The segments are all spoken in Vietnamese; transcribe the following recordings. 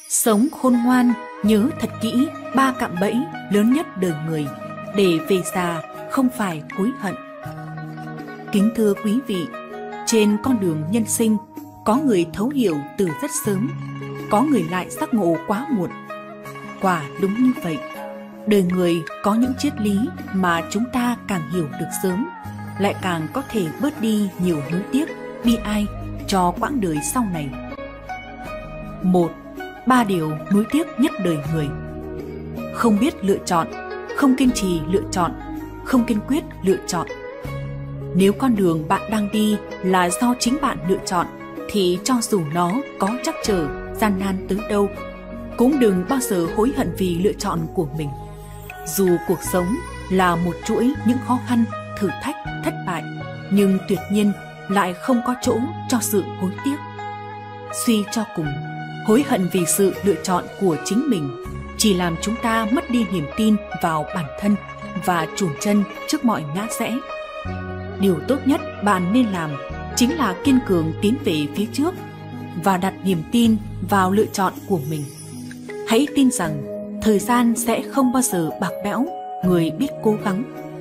Sống khôn ngoan, nhớ thật kỹ 3 cạm bẫy lớn nhất đời người để về già không phải hối hận. Kính thưa quý vị, trên con đường nhân sinh, có người thấu hiểu từ rất sớm, có người lại giác ngộ quá muộn. Quả đúng như vậy, đời người có những triết lý mà chúng ta càng hiểu được sớm, lại càng có thể bớt đi nhiều nuối tiếc, bi ai cho quãng đời sau này. 1. 3 điều nuối tiếc nhất đời người. Không biết lựa chọn, không kiên trì lựa chọn, không kiên quyết lựa chọn. Nếu con đường bạn đang đi là do chính bạn lựa chọn, thì cho dù nó có trắc trở, gian nan tới đâu, cũng đừng bao giờ hối hận vì lựa chọn của mình. Dù cuộc sống là một chuỗi những khó khăn, thử thách, thất bại, nhưng tuyệt nhiên lại không có chỗ cho sự hối tiếc. Suy cho cùng, hối hận vì sự lựa chọn của chính mình chỉ làm chúng ta mất đi niềm tin vào bản thân và chùn chân trước mọi ngã rẽ. Điều tốt nhất bạn nên làm chính là kiên cường tiến về phía trước và đặt niềm tin vào lựa chọn của mình. Hãy tin rằng thời gian sẽ không bao giờ bạc bẽo người biết cố gắng.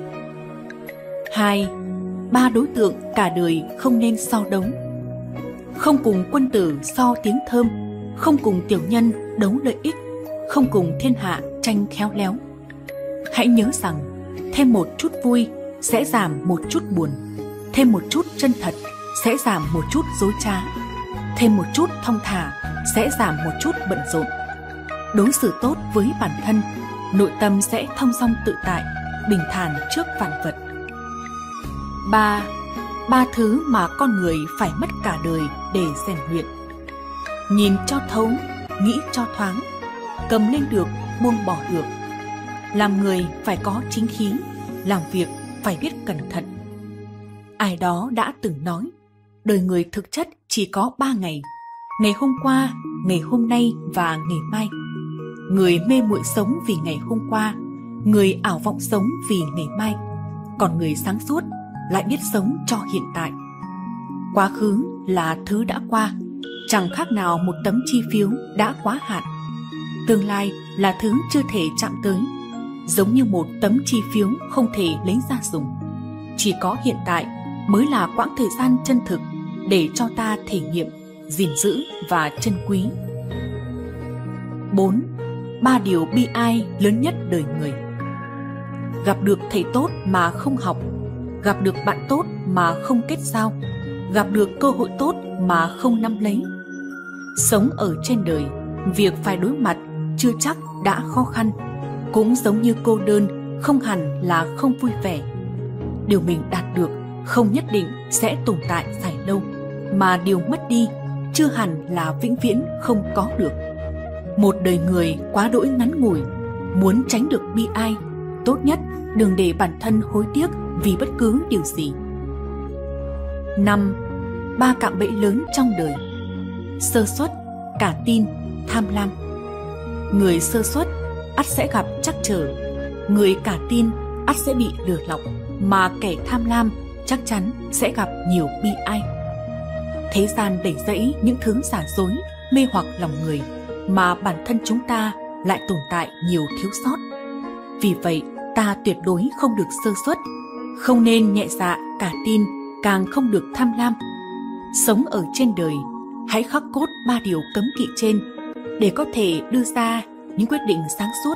2. 3 đối tượng cả đời không nên so đấu. Không cùng quân tử so tiếng thơm, không cùng tiểu nhân đấu lợi ích, không cùng thiên hạ tranh khéo léo. Hãy nhớ rằng thêm một chút vui sẽ giảm một chút buồn, thêm một chút chân thật sẽ giảm một chút dối trá, thêm một chút thong thả sẽ giảm một chút bận rộn. Đối xử tốt với bản thân, nội tâm sẽ thong dong tự tại, bình thản trước vạn vật. 3. 3 thứ mà con người phải mất cả đời để rèn luyện. Nhìn cho thấu, nghĩ cho thoáng, cầm lên được, buông bỏ được. Làm người phải có chính khí, làm việc phải biết cẩn thận. Ai đó đã từng nói, đời người thực chất chỉ có 3 ngày: ngày hôm qua, ngày hôm nay và ngày mai. Người mê muội sống vì ngày hôm qua, người ảo vọng sống vì ngày mai, còn người sáng suốt lại biết sống cho hiện tại. Quá khứ là thứ đã qua, chẳng khác nào một tấm chi phiếu đã quá hạn. Tương lai là thứ chưa thể chạm tới, giống như một tấm chi phiếu không thể lấy ra dùng. Chỉ có hiện tại mới là quãng thời gian chân thực để cho ta thể nghiệm, gìn giữ và trân quý. 4. 3 điều bi ai lớn nhất đời người. Gặp được thầy tốt mà không học, gặp được bạn tốt mà không kết giao, gặp được cơ hội tốt mà không nắm lấy. Sống ở trên đời, việc phải đối mặt chưa chắc đã khó khăn, cũng giống như cô đơn không hẳn là không vui vẻ. Điều mình đạt được không nhất định sẽ tồn tại dài lâu, mà điều mất đi chưa hẳn là vĩnh viễn không có được. Một đời người quá đỗi ngắn ngủi, muốn tránh được bi ai, tốt nhất đừng để bản thân hối tiếc vì bất cứ điều gì. 5. 3 cạm bẫy lớn trong đời. Sơ suất, cả tin, tham lam. Người sơ suất ắt sẽ gặp trắc trở, người cả tin ắt sẽ bị lừa lọc, mà kẻ tham lam chắc chắn sẽ gặp nhiều bi ai. Thế gian đầy rẫy những thứ giả dối, mê hoặc lòng người, mà bản thân chúng ta lại tồn tại nhiều thiếu sót. Vì vậy, ta tuyệt đối không được sơ suất, không nên nhẹ dạ cả tin, càng không được tham lam. Sống ở trên đời, hãy khắc cốt 3 điều cấm kỵ trên để có thể đưa ra những quyết định sáng suốt.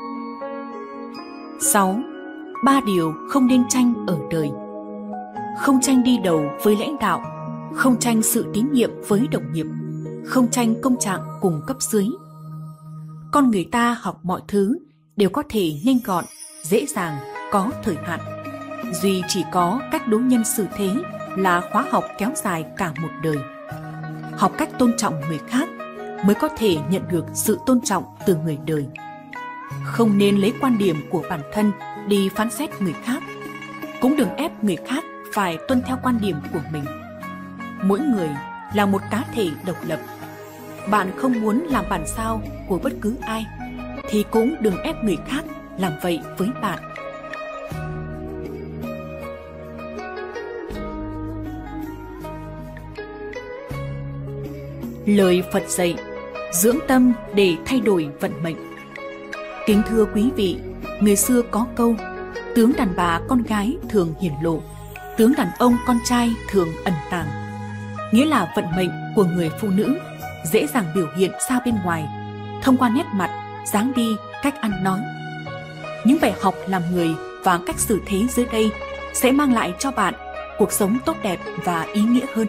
6. 3 điều không nên tranh ở đời. Không tranh đi đầu với lãnh đạo, không tranh sự tín nhiệm với đồng nghiệp, không tranh công trạng cùng cấp dưới. Con người ta học mọi thứ đều có thể nhanh gọn, dễ dàng, có thời hạn. Duy chỉ có cách đối nhân xử thế là khóa học kéo dài cả một đời. Học cách tôn trọng người khác mới có thể nhận được sự tôn trọng từ người đời. Không nên lấy quan điểm của bản thân đi phán xét người khác, cũng đừng ép người khác phải tuân theo quan điểm của mình. Mỗi người là một cá thể độc lập. Bạn không muốn làm bản sao của bất cứ ai, thì cũng đừng ép người khác làm vậy với bạn. Lời Phật dạy: dưỡng tâm để thay đổi vận mệnh. Kính thưa quý vị, người xưa có câu: tướng đàn bà con gái thường hiển lộ, tướng đàn ông con trai thường ẩn tàng. Nghĩa là vận mệnh của người phụ nữ dễ dàng biểu hiện ra bên ngoài thông qua nét mặt, dáng đi, cách ăn nói. Những bài học làm người và cách xử thế dưới đây sẽ mang lại cho bạn cuộc sống tốt đẹp và ý nghĩa hơn.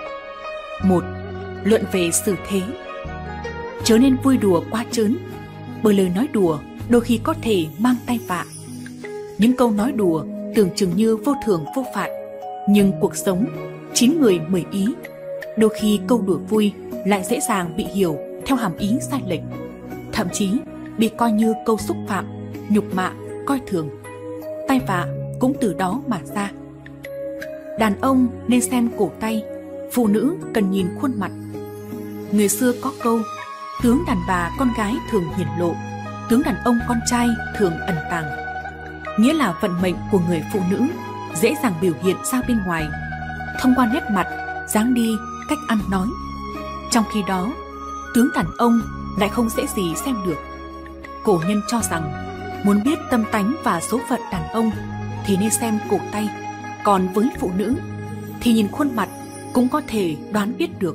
1. Luận về xử thế. Chớ nên vui đùa quá trớn, bởi lời nói đùa đôi khi có thể mang tai vạ. Những câu nói đùa tưởng chừng như vô thường vô phạt, nhưng cuộc sống 9 người 10 ý. Đôi khi câu đùa vui lại dễ dàng bị hiểu theo hàm ý sai lệch, thậm chí bị coi như câu xúc phạm, nhục mạ, coi thường. Tai vạ cũng từ đó mà ra. Đàn ông nên xem cổ tay, phụ nữ cần nhìn khuôn mặt. Người xưa có câu: tướng đàn bà con gái thường hiển lộ, tướng đàn ông con trai thường ẩn tàng. Nghĩa là vận mệnh của người phụ nữ dễ dàng biểu hiện ra bên ngoài thông qua nét mặt, dáng đi, cách ăn nói. Trong khi đó, tướng đàn ông lại không dễ gì xem được. Cổ nhân cho rằng muốn biết tâm tánh và số phận đàn ông thì nên xem cổ tay, còn với phụ nữ thì nhìn khuôn mặt cũng có thể đoán biết được.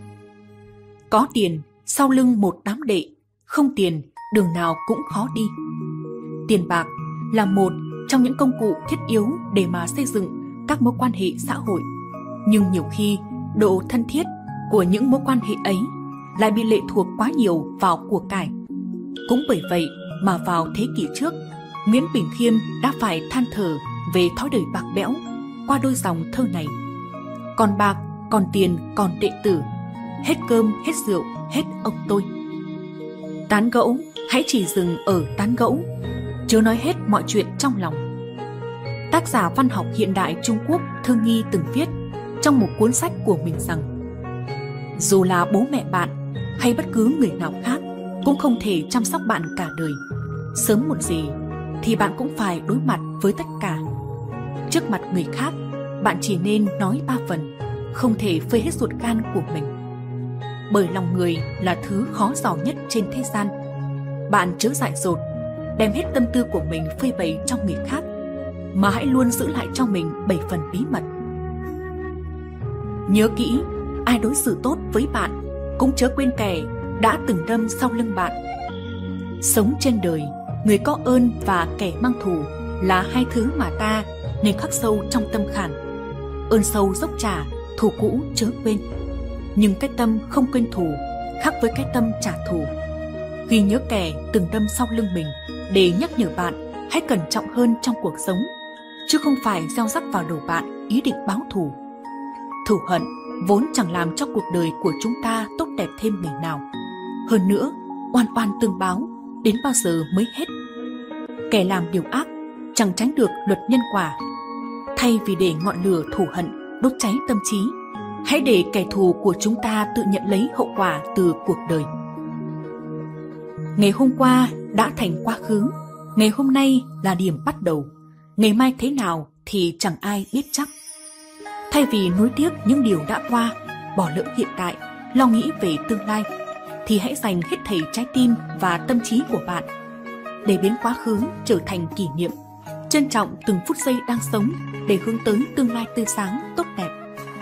Có tiền sau lưng một đám đệ, không tiền đường nào cũng khó đi. Tiền bạc là một trong những công cụ thiết yếu để mà xây dựng các mối quan hệ xã hội, nhưng nhiều khi độ thân thiết của những mối quan hệ ấy lại bị lệ thuộc quá nhiều vào của cải. Cũng bởi vậy mà vào thế kỷ trước, Nguyễn Bỉnh Khiêm đã phải than thở về thói đời bạc bẽo qua đôi dòng thơ này: còn bạc, còn tiền, còn đệ tử, hết cơm, hết rượu, hết ông tôi. Tán gẫu hãy chỉ dừng ở tán gẫu, chớ nói hết mọi chuyện trong lòng. Tác giả văn học hiện đại Trung Quốc Thương Nghi từng viết trong một cuốn sách của mình rằng: dù là bố mẹ bạn hay bất cứ người nào khác cũng không thể chăm sóc bạn cả đời. Sớm muộn gì thì bạn cũng phải đối mặt với tất cả. Trước mặt người khác, bạn chỉ nên nói 3 phần, không thể phơi hết ruột gan của mình. Bởi lòng người là thứ khó dò nhất trên thế gian. Bạn chớ dại dột, đem hết tâm tư của mình phơi bày cho người khác, mà hãy luôn giữ lại cho mình 7 phần bí mật. Nhớ kỹ, ai đối xử tốt với bạn cũng chớ quên kẻ đã từng đâm sau lưng bạn. Sống trên đời, người có ơn và kẻ mang thù là hai thứ mà ta nên khắc sâu trong tâm khảm. Ơn sâu dốc trả, thù cũ chớ quên. Nhưng cái tâm không quên thù khác với cái tâm trả thù. Ghi nhớ kẻ từng đâm sau lưng mình để nhắc nhở bạn hãy cẩn trọng hơn trong cuộc sống, chứ không phải gieo rắc vào đầu bạn ý định báo thù. Thù hận vốn chẳng làm cho cuộc đời của chúng ta tốt đẹp thêm ngày nào. Hơn nữa, oan oan tương báo đến bao giờ mới hết? Kẻ làm điều ác chẳng tránh được luật nhân quả. Thay vì để ngọn lửa thù hận đốt cháy tâm trí, hãy để kẻ thù của chúng ta tự nhận lấy hậu quả từ cuộc đời. Ngày hôm qua đã thành quá khứ, ngày hôm nay là điểm bắt đầu. Ngày mai thế nào thì chẳng ai biết chắc. Thay vì nuối tiếc những điều đã qua, bỏ lỡ hiện tại, lo nghĩ về tương lai, thì hãy dành hết thảy trái tim và tâm trí của bạn để biến quá khứ trở thành kỷ niệm. Trân trọng từng phút giây đang sống để hướng tới tương lai tươi sáng, tốt đẹp.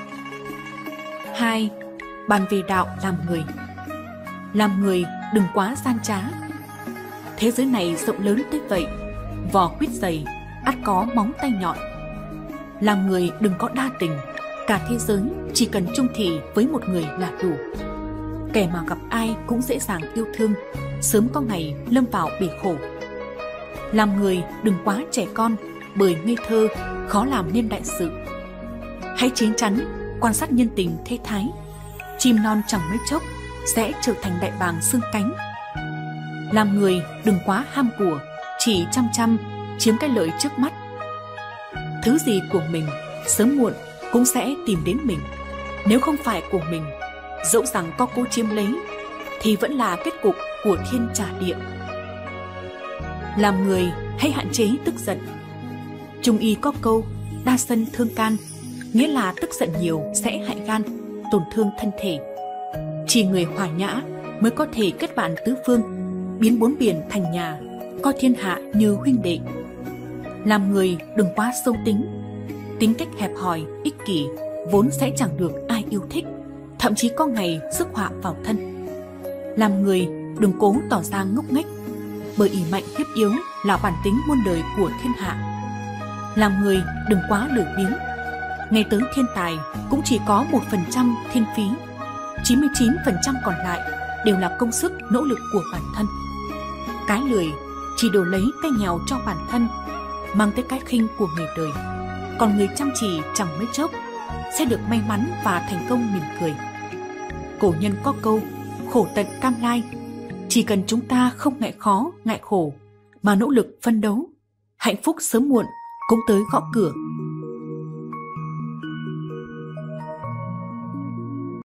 2. Bàn về đạo làm người. Làm người đừng quá gian trá. Thế giới này rộng lớn tới vậy, vỏ quýt dày, ắt có móng tay nhọn. Làm người đừng có đa tình, cả thế giới chỉ cần chung thủy với một người là đủ. Kẻ mà gặp ai cũng dễ dàng yêu thương, sớm có ngày lâm vào bể khổ. Làm người đừng quá trẻ con, bởi ngây thơ khó làm nên đại sự. Hãy chín chắn quan sát nhân tình thế thái, chim non chẳng mấy chốc sẽ trở thành đại bàng xương cánh. Làm người đừng quá ham của, chỉ chăm chăm chiếm cái lợi trước mắt. Thứ gì của mình sớm muộn cũng sẽ tìm đến mình. Nếu không phải của mình, dẫu rằng có cố chiếm lấy thì vẫn là kết cục của thiên trả địa. Làm người hãy hạn chế tức giận. Trung y có câu đa sân thương can, nghĩa là tức giận nhiều sẽ hại gan, tổn thương thân thể. Chỉ người hòa nhã mới có thể kết bạn tứ phương, biến bốn biển thành nhà, coi thiên hạ như huynh đệ. Làm người đừng quá sâu tính, tính cách hẹp hòi, ích kỷ vốn sẽ chẳng được ai yêu thích, thậm chí có ngày rước họa vào thân. Làm người đừng cố tỏ ra ngốc nghếch, bởi ỷ mạnh hiếp yếu là bản tính muôn đời của thiên hạ. Làm người đừng quá lười biếng, ngay tới thiên tài cũng chỉ có 1% thiên phí, 99% còn lại đều là công sức nỗ lực của bản thân. Cái lười chỉ đổi lấy cái nghèo cho bản thân, mang tới cái khinh của người đời. Còn người chăm chỉ chẳng mấy chốc sẽ được may mắn và thành công mỉm cười. Cổ nhân có câu khổ tận cam lai, chỉ cần chúng ta không ngại khó ngại khổ mà nỗ lực phấn đấu, hạnh phúc sớm muộn cũng tới gõ cửa.